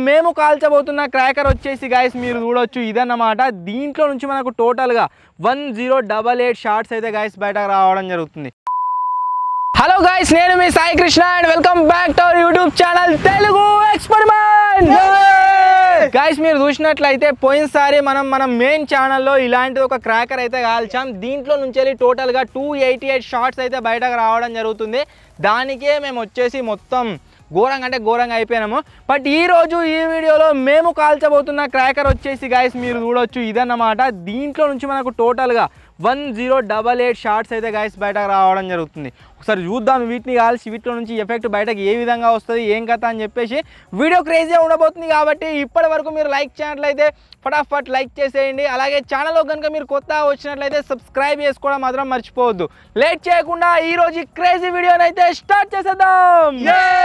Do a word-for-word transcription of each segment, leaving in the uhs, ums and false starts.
మేము కాల్చబోతున్న క్రాకర్ వచ్చేసి గైస్ మీరు చూడొచ్చు ఇదన్నమాట. దీంట్లో నుంచి మనకు టోటల్గా one zero double eight shots అయితే గైస్ బయటకు రావడం జరుగుతుంది. హలో గైస్, నేను మీ Sai Krishna and welcome back to our YouTube channel Telugu experiment. Guys మీరు చూసినట్లయితే పోయినసారి మనం మన మెయిన్ ఛానల్లో ఇలాంటి ఒక క్రాకర్ అయితే కాల్చాం. దీంట్లో నుంచి వెళ్ళి టోటల్గా టూ ఎయిటీ ఎయిట్ షార్ట్స్ అయితే బయటకు రావడం జరుగుతుంది. దానికే మేము వచ్చేసి మొత్తం ఘోరంగా అంటే ఘోరంగా అయిపోయినాము. బట్ ఈరోజు ఈ వీడియోలో మేము కాల్చబోతున్న క్రాకర్ వచ్చేసి గైస్ మీరు చూడొచ్చు ఇదన్నమాట. దీంట్లో నుంచి మనకు టోటల్గా one zero double eight shots అయితే గైస్ బయటకు రావడం జరుగుతుంది. ఒకసారి చూద్దాం వీటిని కాల్చి వీటిలో నుంచి ఎఫెక్ట్ బయటకు ఏ విధంగా వస్తుంది ఏం కథ అని చెప్పేసి. వీడియో క్రేజీగా ఉండబోతుంది కాబట్టి ఇప్పటి వరకు మీరు లైక్ చేయనట్లయితే ఫటాఫట్ లైక్ చేసేయండి. అలాగే ఛానల్లో కనుక మీరు కొత్తగా వచ్చినట్లయితే సబ్స్క్రైబ్ చేసుకోవడం మాత్రం మర్చిపోవద్దు. లేట్ చేయకుండా ఈరోజు ఈ క్రేజీ వీడియోని అయితే స్టార్ట్ చేసేద్దాం.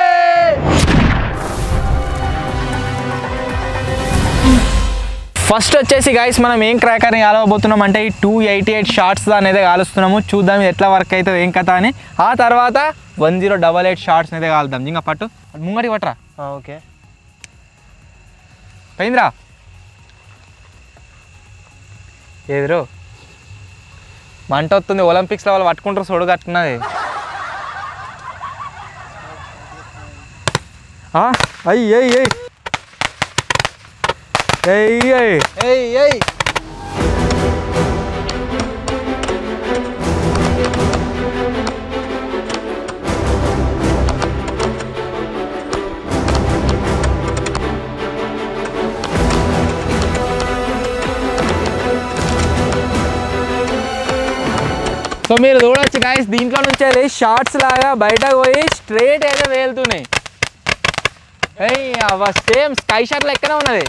ఫస్ట్ వచ్చేసి గైస్ మనం ఏం క్రాకర్ని కాలవబోతున్నాం అంటే ఈ టూ ఎయిటీ ఎయిట్ షార్ట్స్ అనేది కాలుస్తున్నాము. చూద్దాం ఎట్లా వర్క్ అవుతుంది ఏం కథ అని. ఆ తర్వాత one zero double eight shots అయితే కాలుద్దాం. ఇంకా పట్టు ముంగడి పట్టరా. ఓకే పోయిందిరా ఎదురు మంట వస్తుంది. ఒలింపిక్స్లో వాళ్ళు పట్టుకుంటారు చూడు కట్టున్నది. అయ్యి అయ్యి అయ్యి Hey, hey, hey. సో మీరు చూడొచ్చు గైస్ దీంట్లో నుంచి అది షార్ట్స్ లాగా బయటకు పోయి స్ట్రేట్ అయితే వేలుతున్నాయి. సేమ్ స్కై షాట్ లెక్కనే ఉన్నది.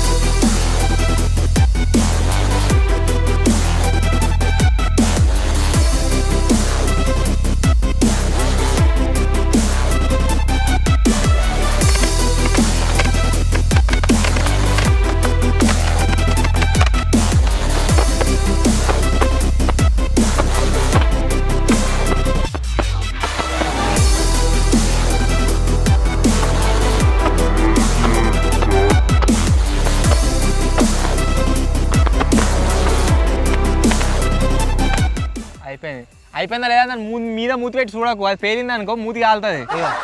అయిపోయింది అయిపోయిందా లేదా మీద మూతి పెట్టి చూడకు, అది పేలింది అనుకో మూతి కాలుతుంది.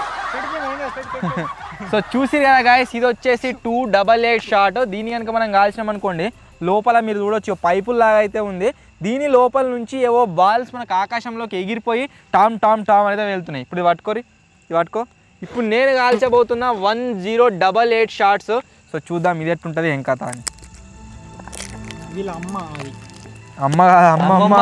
సో చూసి కదా గాయస్ ఇది వచ్చేసి టూ డబల్ ఎయిట్ షార్ట్. దీని కనుక మనం కాల్చినాం అనుకోండి లోపల మీరు చూడొచ్చు పైపుల్లాగా అయితే ఉంది. దీని లోపల నుంచి ఏవో బాల్స్ మనకు ఆకాశంలోకి ఎగిరిపోయి టామ్ టామ్ టామ్ అయితే వెళ్తున్నాయి. ఇప్పుడు పట్టుకోరి ఇది పట్టుకో. ఇప్పుడు నేను కాల్చబోతున్న one zero double eight shots. So చూద్దాం ఇది ఎట్టుంటుంది ఏం కథ అని. వీళ్ళ అమ్మ అమ్మ అమ్మ అమ్మ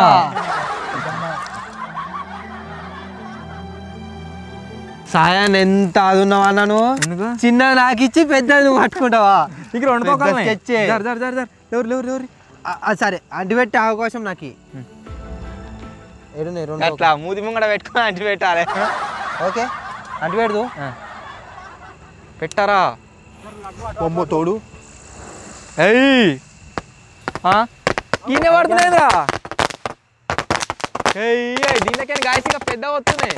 సాయాన్ని ఎంత అదున్నావా నన్ను చిన్న నాకు ఇచ్చి పెద్ద నువ్వు పట్టుకుంటావా? ఇక్కడ సరే అంటి పెట్టే అవకాశం నాకు అట్లా మూతి ముంగడ పెట్టుకొని అంటి పెట్టాలి. ఓకే అంటి పెడదు పెట్టారా బొమ్మ తోడు ఈయన పడుతున్నాయిరా. దీనికైనా గాయస్ ఇంకా పెద్ద వస్తున్నాయి.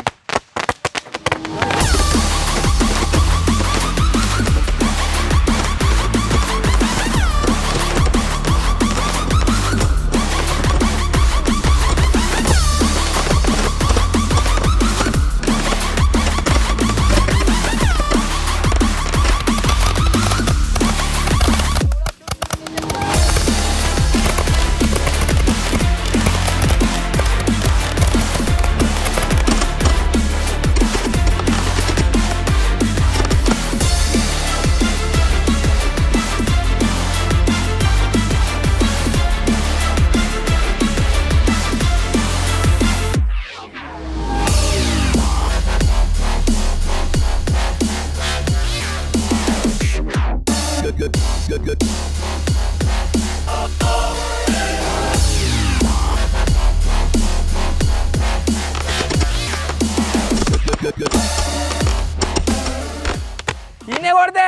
ఈయనే కొడితే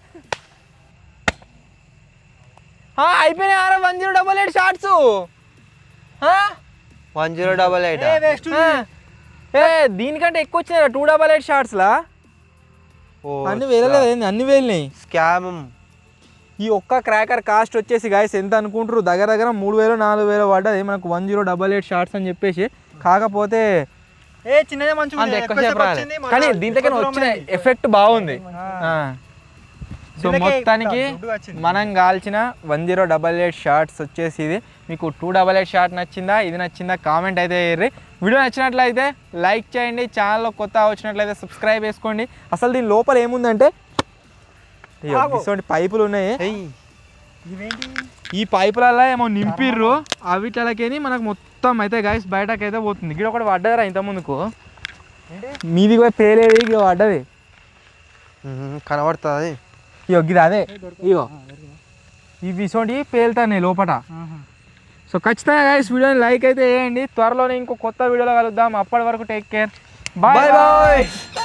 అయిపోయినాయి ఆరా one zero double eight shots. One zero double eight ఏ దీనికంటే ఎక్కువ వచ్చినాయి టూ డబల్ ఎయిట్ షార్ట్స్లా. అన్ని వేయలేదు ఏంది అన్ని వేలినాయి స్కామ్. ఈ ఒక్క క్రాకర్ కాస్ట్ వచ్చేసి గాయస్ ఎంత అనుకుంటారు దగ్గర దగ్గర మూడు వేలు నాలుగు వేలు పడ్డది మనకు one zero double eight shots అని చెప్పేసి కాకపోతే ఏ చిన్నదే మంచిగా అంత ఎక్కువసేపు రాలేదు కానీ దీంట్లోకి వచ్చిన ఎఫెక్ట్ బాగుంది సో మొత్తానికి మనం కాల్చిన one zero double eight shots వచ్చేసి ఇది మీకు టూ డబల్ ఎయిట్ షార్ట్ నచ్చిందా ఇది నచ్చిందా కామెంట్ అయితే వేయర్రి వీడియో నచ్చినట్లయితే లైక్ చేయండి ఛానల్లో కొత్త వచ్చినట్లయితే సబ్స్క్రైబ్ చేసుకోండి అసలు దీని లోపల ఏముందంటే ఇటువంటి పైపులు ఉన్నాయి ఈ పైపులలో ఏమో నింపిర్రు అవిట్లకేని మనకు మొత్తం అయితే గాయస్ బయటకైతే పోతుంది ఇక్కడ ఒకటి పడ్డదిరా ఇంత ముందుకు మీది పోయి పేలేది ఇక పడ్డది కనబడుతుంది ఇగో ఇది అదే ఇగో ఇవి ఇటువంటి పేలుతాయి లోపల సో ఖచ్చితంగా గాయస్ వీడియోని లైక్ అయితే వేయండి త్వరలోనే ఇంకో కొత్త వీడియోలో కలుద్దాం అప్పటి వరకు టేక్ కేర్ బాయ్ బాయ్